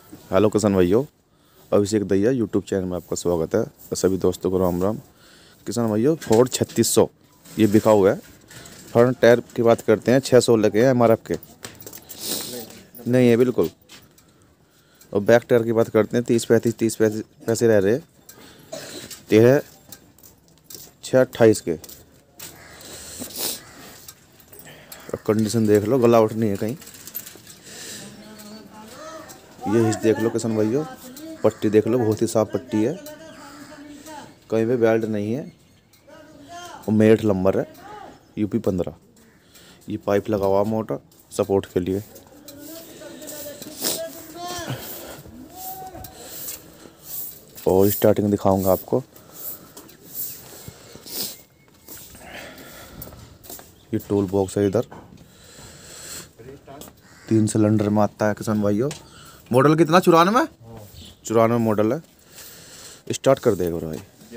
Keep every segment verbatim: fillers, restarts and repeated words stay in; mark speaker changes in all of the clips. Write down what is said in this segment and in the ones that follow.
Speaker 1: Hello किसान भाइयों, अभिषेक दैया यूट्यूब चैनल में आपका स्वागत है। सभी दोस्तों को राम राम। किसान भाइयों, फोर्ड छत्तीस सौ ये बिका हुआ है। फ्रंट टायर की बात करते हैं, छः सौ लगे हैं एम आर एफ के, नहीं है बिल्कुल। और बैक टायर की बात करते हैं, तीस पैंतीस तीस पैंतीस पैसे रह रहे। तेरह छः अट्ठाईस के। कंडीशन देख लो, गलावट नहीं है कहीं। ये हिस्स देख लो किसान भाइयों, पट्टी देख लो, बहुत ही साफ पट्टी है, कहीं पे बेल्ट नहीं है। और मेरठ नंबर है, यूपी पंद्रह। ये पाइप लगा हुआ मोटर सपोर्ट के लिए। और स्टार्टिंग दिखाऊंगा आपको। ये टूल बॉक्स है, इधर तीन सिलेंडर में आता है किसान भाइयों। मॉडल कितना? चौरानवे चौरानवे मॉडल है। स्टार्ट कर देगा भाई।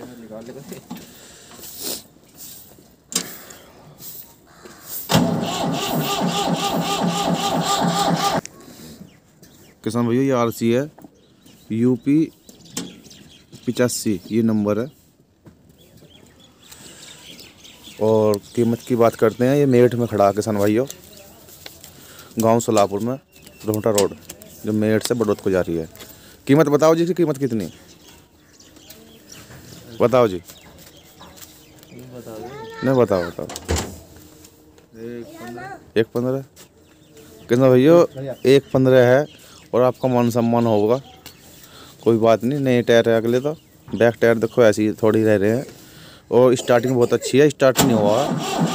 Speaker 1: किसान भैया, ये आरसी है, यूपी पिचासी ये नंबर है। और कीमत की बात करते हैं, ये मेरठ में खड़ा है किसान भाइयों, गांव सोलापुर में, रोहटा रोड, जो मेरठ से बड़ौद को जा रही है। कीमत बताओ जी, इसकी कीमत कितनी? बताओ जी। नहीं बताओ बताओ। एक पंद्रह कितना भैया? एक पंद्रह है। और आपका मान सम्मान होगा, कोई बात नहीं। नए टायर है अगले। तो बैक टायर देखो ऐसी थोड़ी रह रहे हैं। और स्टार्टिंग बहुत अच्छी है, स्टार्ट नहीं हुआ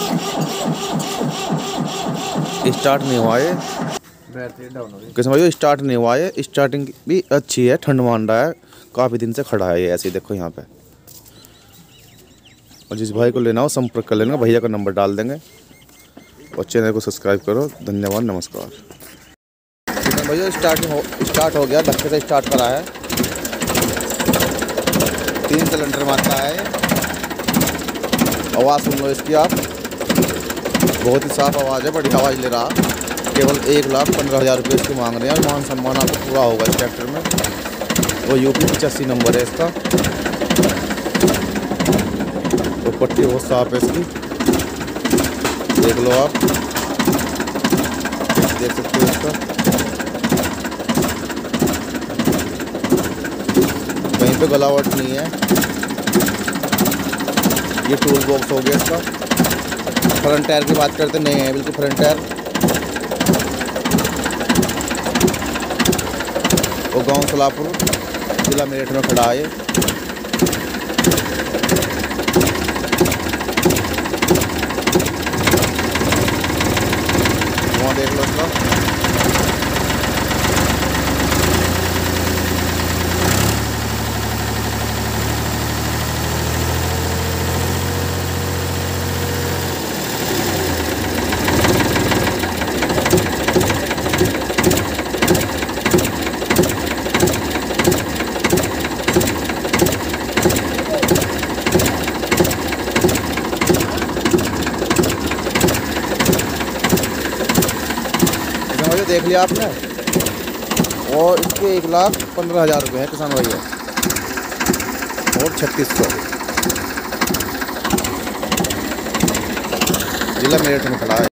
Speaker 1: स्टार्ट नहीं हुआ है किसान भाई, स्टार्ट नहीं हुआ है। स्टार्टिंग भी अच्छी है, ठंड मान रहा है, काफ़ी दिन से खड़ा है ये ऐसे। देखो यहाँ पे। और जिस भाई को लेना हो संपर्क कर लेना, भैया का नंबर डाल देंगे। और चैनल को सब्सक्राइब करो। धन्यवाद, नमस्कार। किसान भैया, स्टार्टिंग हो स्टार्ट हो गया, धक्के से स्टार्ट करा है। तीन सिलेंडर में आता है। आवाज़ सुन लो इसकी आप, बहुत ही साफ आवाज़ है, बड़ी आवाज़ ले रहा। केवल एक लाख पंद्रह हज़ार रुपये इसकी मांग रहे हैं। और मान सम्मान आपको पूरा होगा इस ट्रैक्टर में। वो यूपी पिचासी नंबर है इसका। तो पट्टी बहुत साफ है इसकी, देख लो आप, देख सकते हो इसका। कहीं पे गलावट नहीं है। ये टूल बॉक्स हो गया इसका। फ्रंट टायर की बात करते नहीं है, बिल्कुल फ्रंट टायर। वो गांव सोलापुर, जिला मेरठ में खड़ा है। वहाँ देख लो इसका। देख लिया आपने। और इसके एक लाख पंद्रह हज़ार रुपये हैं किसान भैया। और छत्तीस सौ जिला मेरठ में खड़ा है।